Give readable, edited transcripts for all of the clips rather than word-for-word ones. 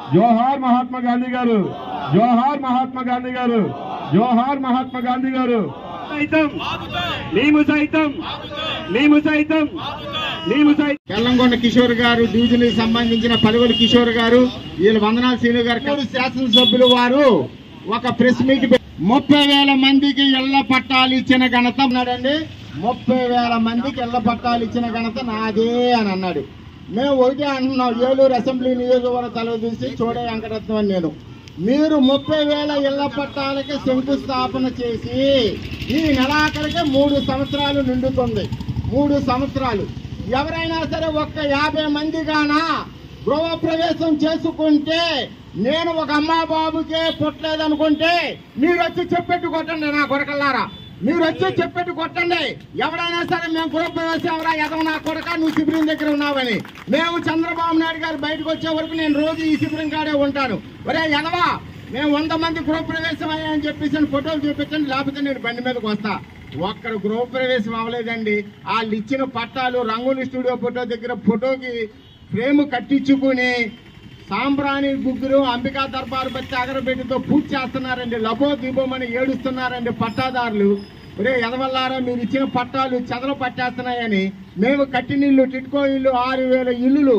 జోహార్ మహాత్మా గాంధీ గారు, జోహార్ మహాత్మా గాంధీ గారు, జోహార్ మహాత్మా గాంధీ గారు. ఎల్లంగొండ కిషోర్ గారు, డివిజన్ కి సంబంధించిన పలువురు కిషోర్ గారు, వీళ్ళు వందనాల శ్రీను గారు, శాసనసభ్యులు వారు ఒక ప్రెస్ మీట్ 30,000 మందికి ఇళ్ల పట్టాలు ఇచ్చిన ఘనత అన్నాడండి. 30,000 మందికి ఇళ్ల పట్టాలు ఇచ్చిన ఘనత నాదే అని అన్నాడు. మేము ఒకటే అంటున్నాం, ఏలూరు అసెంబ్లీ నియోజకవర్గ తలదూసి చూడే వెంకటరత్నం అని నేను. మీరు 30,000 ఇళ్ల పట్టాలకి శంకుస్థాపన చేసి ఈ నెలాఖరికి 3 సంవత్సరాలు నిండుతుంది. 3 సంవత్సరాలు ఎవరైనా సరే ఒక్క 50 మంది గానా గృహప్రవేశం చేసుకుంటే, నేను ఒక అమ్మా బాబుకే పుట్టలేదనుకుంటే మీరు వచ్చి చెప్పెట్టు కొట్టండి. నా కొరకల్లారా, మీరు వచ్చి చెప్పెట్టు కొట్టండి. ఎవరైనా సరే మేము గృహప్రవేశం ఎవరా ఎదవ నా కొడక నువ్వు శిబిరం దగ్గర ఉన్నావని. మేము చంద్రబాబు నాయుడు గారు బయటకు వచ్చే వరకు నేను రోజు ఈ శిబిరం కాడే ఉంటాను. ఒరే ఎదవా, మేము 100 మంది గృహప్రవేశం అయ్యాయని చెప్పేసి ఫోటోలు చూపించండి, లేకపోతే నేను బండి మీదకి వస్తా. ఒక్కడ గృహప్రవేశం అవ్వలేదండి. వాళ్ళు ఇచ్చిన పట్టాలు రంగోలి స్టూడియో ఫోటో దగ్గర ఫోటోకి ఫ్రేమ్ కట్టించుకుని సాంబ్రాణి గుగ్గురు అంబికా దర్బారు బట్టి అగరబెట్టితో పూజ చేస్తున్నారండి. లబో దీపమని ఏడుస్తున్నారండి పట్టాదారులు. ఒరే ఎదవల్లారా, మీరు ఇచ్చిన పట్టాలు చెదలు పట్టేస్తున్నాయని మేము కట్టిన టిట్కో ఇల్లు 6,000 ఇల్లులు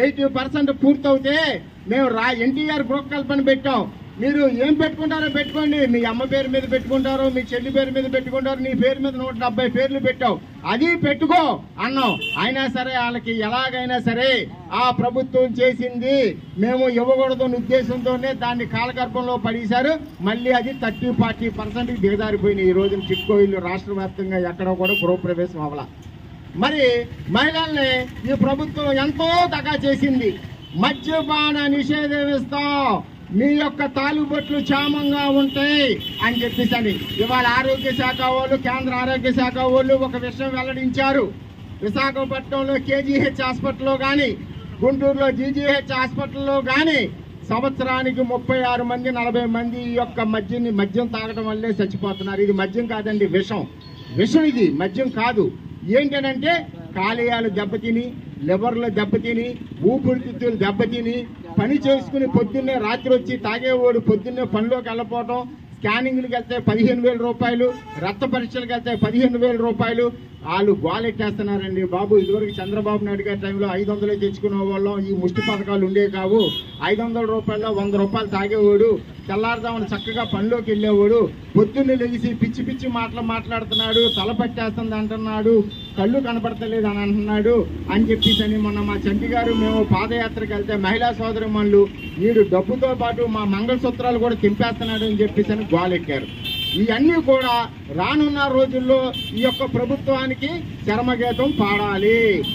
80% పూర్తవుతే మేము ఎన్టీఆర్ గృహకల్పన పెట్టాం. మీరు ఏం పెట్టుకుంటారో పెట్టుకోండి. మీ అమ్మ పేరు మీద పెట్టుకుంటారో, మీ చెల్లి పేరు మీద పెట్టుకుంటారో, నీ పేరు మీద 170 పేర్లు పెట్టావు, అది పెట్టుకో అన్నాం. అయినా సరే వాళ్ళకి ఎలాగైనా సరే ఆ ప్రభుత్వం చేసింది మేము ఇవ్వకూడదని ఉద్దేశంతోనే దాన్ని కాలగర్భంలో పడేశారు. మళ్ళీ అది 30-40% దిగజారిపోయినాయి. ఈ రోజున టిట్కో ఇల్లు రాష్ట్ర వ్యాప్తంగా ఎక్కడో కూడా గృహప్రవేశం అవ్వాల. మరి మహిళల్ని ఈ ప్రభుత్వం ఎంతో దగా చేసింది. మద్యపాన నిషేధం ఇస్తాం, మీ యొక్క తాలుబొట్లు క్షేమంగా ఉంటాయి అని చెప్పేసి ఇవాళ ఆరోగ్య శాఖ వాళ్ళు, కేంద్ర ఆరోగ్య శాఖ వాళ్ళు ఒక విషయం వెల్లడించారు. విశాఖపట్నంలో కేజీహెచ్ హాస్పిటల్లో కానీ, గుంటూరులో జీజీహెచ్ హాస్పిటల్లో కానీ సంవత్సరానికి 36 మంది 40 మంది ఈ యొక్క మద్యం తాగడం వల్లే చచ్చిపోతున్నారు. ఇది మద్యం కాదండి, విషం. ఇది మద్యం కాదు. ఏంటంటే కాలేయాలు దెబ్బతిని, లివర్లు దెబ్బతిని, ఊపిరితిత్తులు దెబ్బతిని, పని చేసుకుని పొద్దున్నే రాత్రి వచ్చి తాగేవాడు పొద్దున్నే పనిలోకి వెళ్ళిపోవటం, స్కానింగ్లకు వెళ్తే 15,000 రూపాయలు, రక్త పరీక్షలకు వెళ్తే 15,000 రూపాయలు. వాళ్ళు గోలెట్టేస్తున్నారండి బాబు. ఇదివరకు చంద్రబాబు నాయుడు గారి టైంలో 500 తెచ్చుకునే వాళ్ళం, ఈ ముష్టి పథకాలు ఉండేవి కావు. 500 రూపాయల్లో 100 రూపాయలు తాగేవాడు, తెల్లారుదామని చక్కగా పనిలోకి వెళ్ళేవాడు. పొద్దున్నే లెగిసి పిచ్చి పిచ్చి మాట్లాడుతున్నాడు, తల పట్టేస్తుంది అంటున్నాడు, కళ్ళు కనపడతలేదు అని అంటున్నాడు అని చెప్పేసి మొన్న మా చంటి గారు మేము పాదయాత్రకు వెళ్తే మహిళా సోదరిమణులు వీడు డబ్బుతో పాటు మా మంగళసూత్రాలు కూడా తింపేస్తున్నాడు అని చెప్పేసి గోలెట్టారు. ఇవన్నీ కూడా రానున్న రోజుల్లో ఈ యొక్క ప్రభుత్వానికి చరమగీతం పాడాలి.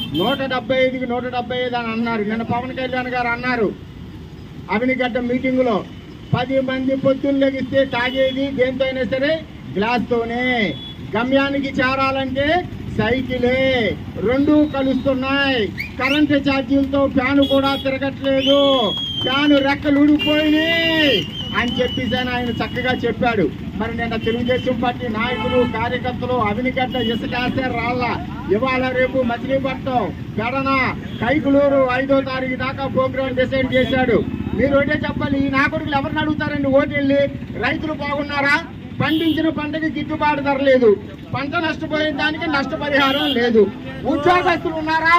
175కి 175 అని అన్నారు. నిన్న పవన్ కళ్యాణ్ గారు అన్నారు అవినిగడ్డ మీటింగ్ లో, 10 మంది పొద్దున్న లెగిస్తే తాగేది దేంతో అయినా సరే గ్లాస్తోనే, గమ్యానికి చేరాలంటే సైకిలే, 2 కలుస్తున్నాయి. కరెంటు ఛార్జీలతో ఫ్యాన్ కూడా తిరగట్లేదు, ఫ్యాన్ రెక్కలు ఊడిపోయినాయి అని చెప్పేసి ఆయన చక్కగా చెప్పాడు. మరి నిన్న తెలుగుదేశం పార్టీ నాయకులు కార్యకర్తలు అవినిగడ్డ ఇసుకేస్తే రాళ్ళ, ఇవాళ రేపు మచిలీపట్నం, పెడన, కైకులూరు 5వ తారీఖు దాకా ప్రోగ్రాం డిసైడ్ చేశాడు. మీరు ఒకటే చెప్పాలి, ఈ నాయకుడికి ఎవరిని అడుగుతారండి ఓటెళ్ళి? రైతులు బాగున్నారా? పండించిన పంటకి గిట్టుబాటు ధర లేదు, పంట నష్టపోయిన దానికి నష్టపరిహారం లేదు. ఉద్యోగస్తులు ఉన్నారా?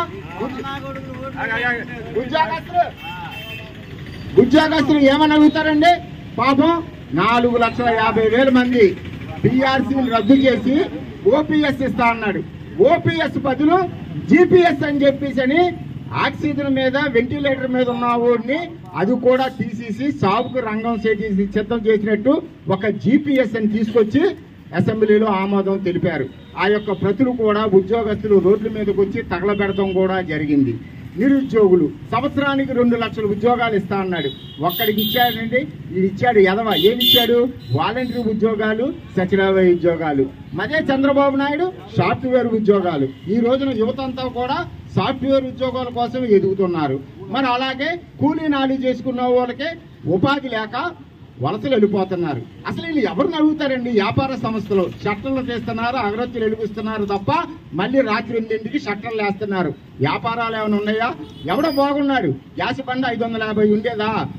ఉద్యోగస్తులు ఏమని అడుగుతారండి? పాపం 4,50,000 మంది పిఆర్సీలు రద్దు చేసి ఓపీఎస్ ఇస్తా అన్నాడు. ఓపీఎస్ బదులు జీపీఎస్ అని చెప్పేసి ఆక్సిజన్ మీద వెంటిలేటర్ మీద ఉన్న వాడిని అది కూడా తీసేసి సాగుకు రంగం సిద్ధం చేసినట్టు ఒక జీపీఎస్ అని తీసుకొచ్చి అసెంబ్లీలో ఆమోదం తెలిపారు. ఆ యొక్క ప్రతులు కూడా ఉద్యోగస్తులు రోడ్ల మీదకి వచ్చి తగలబెడతాం కూడా జరిగింది. నిరుద్యోగులు సంవత్సరానికి 2 లక్షల ఉద్యోగాలు ఇస్తా అన్నాడు. ఒక్కడికి ఇచ్చాడండి, ఇది ఇచ్చాడు ఎదవ. ఏమి ఇచ్చాడు? వాలంటరీ ఉద్యోగాలు, సచివాలయ ఉద్యోగాలు. మదే చంద్రబాబు నాయుడు సాఫ్ట్వేర్ ఉద్యోగాలు. ఈ రోజున యువత అంతా కూడా సాఫ్ట్వేర్ ఉద్యోగాల కోసం ఎదుగుతున్నారు. మరి అలాగే కూలీ నాలి చేసుకున్న వాళ్ళకి ఉపాధి లేక వలసలు వెళ్ళిపోతున్నారు. అసలు వీళ్ళు ఎవరిని అడుగుతారండి? వ్యాపార సంస్థలు షట్టర్లు చేస్తున్నారు, అగరత్తులు వెలిగిస్తున్నారు తప్ప మళ్ళీ రాత్రి 8ంటికి షట్టర్లు వేస్తున్నారు. వ్యాపారాలు ఏమైనా ఉన్నాయా? ఎవడో బాగున్నాడు, గ్యాస్ బండ 550 ఉండేదా?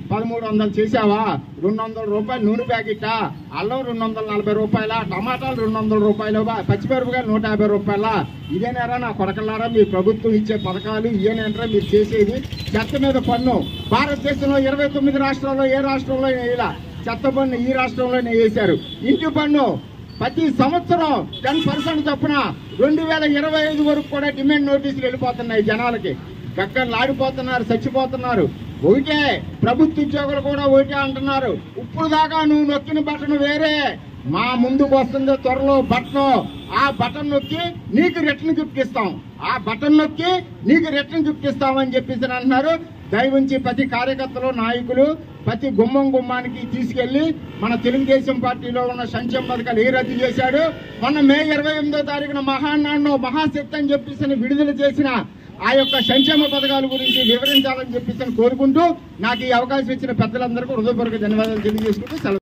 1300 చేసావా? 200 రూపాయలు నూనె ప్యాకెట్టా? అల్లం 240 రూపాయల, టమాటాలు 200 రూపాయలు, పచ్చిమిరపకాయలు 150 రూపాయల. ఇదేనారా నా కొడకలారా మీ ప్రభుత్వం ఇచ్చే పథకాలు? ఇదేనంటారా మీరు చేసేది? చెత్త మీద పన్ను భారతదేశంలో 29 రాష్ట్రాల్లో ఏ రాష్ట్రంలో ఇలా చెత్త పన్ను ఈ రాష్ట్రంలోనే వేశారు. ఇంటి పన్ను ప్రతి సంవత్సరం 10% చొప్పున 2025 వరకు కూడా డిమాండ్ నోటీసులు వెళ్ళిపోతున్నాయి జనాలకి. గక్కర్లాడిపోతున్నారు, చచ్చిపోతున్నారు. ఒకటే ప్రభుత్వ ఉద్యోగులు కూడా ఒకటే అంటున్నారు, ఇప్పుడు దాకా నువ్వు నొక్కిన బటన్ వేరే, మా ముందుకు వస్తుంది త్వరలో బటన్, ఆ బటన్ నొక్కి నీకు రిటర్న్ గిఫ్ట్ ఇస్తాం, ఆ బటన్ నొక్కి నీకు రిటర్న్ గిఫ్ట్ ఇస్తామని చెప్పేసి అంటున్నారు. దయవుంచి ప్రతి కార్యకర్తలు, నాయకులు ప్రతి గుమ్మానికి తీసుకెళ్లి మన తెలుగుదేశం పార్టీలో ఉన్న సంక్షేమ పథకాలు ఏ రద్దు చేశాడు, మొన్న మే 28వ తారీఖున మహానాడును మహాశక్తి అని చెప్పేసి విడుదల చేసిన ఆ యొక్క సంక్షేమ పథకాల గురించి వివరించాలని చెప్పేసి కోరుకుంటూ నాకు ఈ అవకాశం ఇచ్చిన పెద్దలందరికీ హృదయపూర్వక ధన్యవాదాలు తెలియజేసుకుంటూ సెలవు.